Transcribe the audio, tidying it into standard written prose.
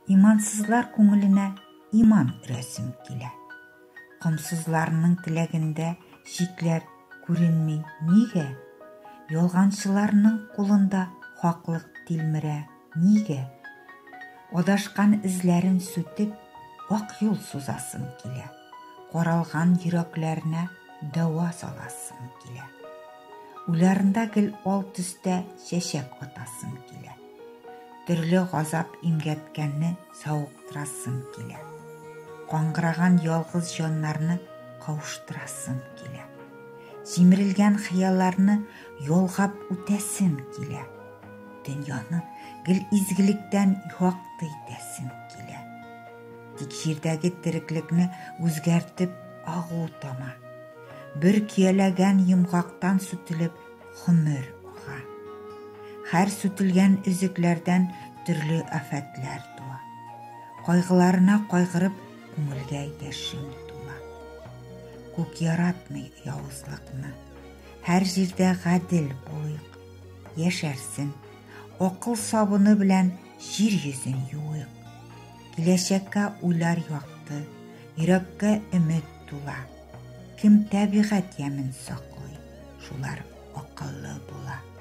Имансызлар күңеленә иман үрәсем килә. Комсызларның теләгендә шикләр күренми нигә? Ялганчыларның кулында хаклык тилмерә нигә? Адашкан эзләрен сүтеп, ак юл сузасым килә. Каралган йөрәкләренә дәва саласым килә. Уйларында гел ал төстә чәчәк атасым килә. Төрле газап имгәткәнне савыктырасым килә. Каңгыраган ялгыз җаннарны кавыштырасым килә. Җимерелгән хыялларны ялгап үтәсем килә. Дөньяны гел изгелектән юакты итәсем килә. Тик җирдәге тереклекне үзгәртеп агу тама. Бер көяләгән йомгактан сүтелеп гомер ага. Һәр сүтелгән өзекләрдән төрле афәтләр туа. Кайгыларына кайгырып күңелгә яшем тула. Күк яратмый явызлыкны. Һәр җирдә гадел булыйк. Яшәрсен. Акыл сабыны белән җир йөзен юыйк. Киләчәккә уйлар якты. Йөрәккә өмет тула. Кем табигать ямен саклый, шулар акыллы була.